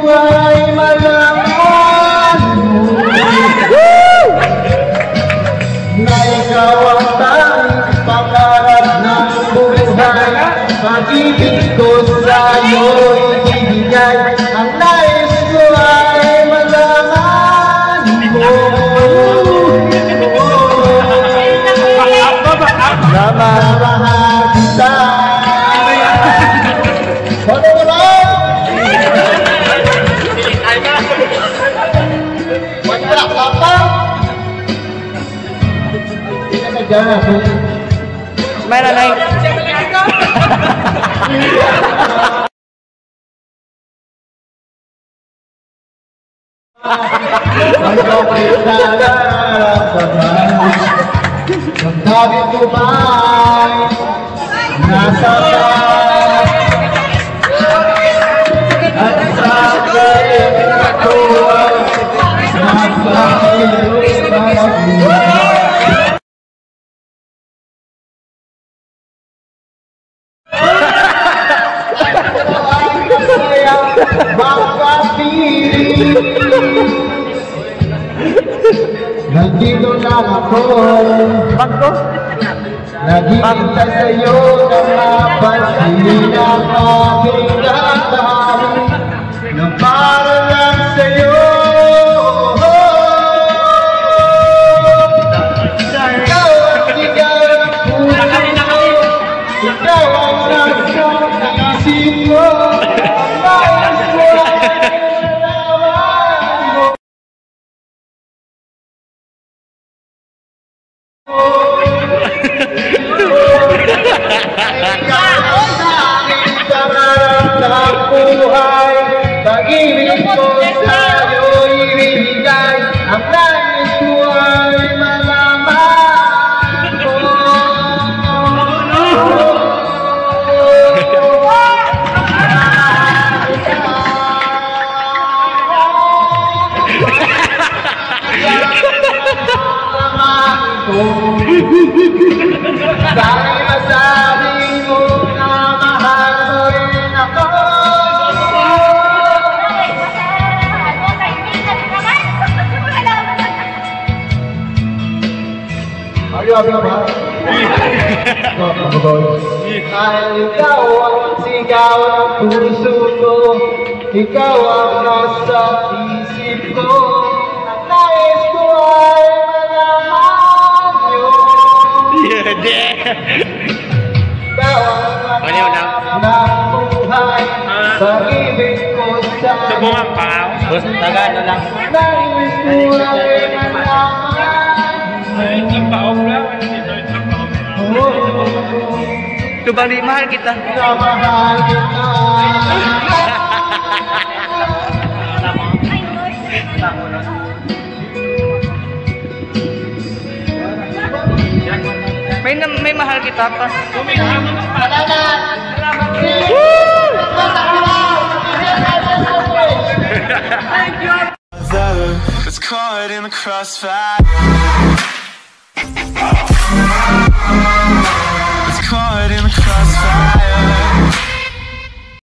buhay malaman mo na ikaw ang tanging pangarap ng buhay. Pag-ibig ko sa'yo ibigay, ang nais ko ay malaman mo na mahal kita. Ano mo lang? Wala ka pa? Hindi na nagana. Mayroon na yung magdabit ko ba'y nasa taas at sa kayo ako nandito lang ako, naghihintay sa'yo na mapansin ang aking damdamin na para lang sa'yo. Ikaw ang sigaw ng puso ko, ikaw ang nasa isip ko. Pag-ibig ko sa'yo ibigay, ang nais ko ay malaman mo. Dahil masabi mo na mahal mo rin ako. Ayaw ba? Dahil ikaw ang sigaw ng puso ko, ikaw ang nasa isip ko, ang nais ko ay malaman yun. Ikaw ang hanap ng buhay, pag-ibig ko sa'yo. Subukan pa. Tagano lang. Nais ko ay malaman. Ito bang di mahal kita? Mahal kita. May mahal kita pa. It's caught in the crossfire.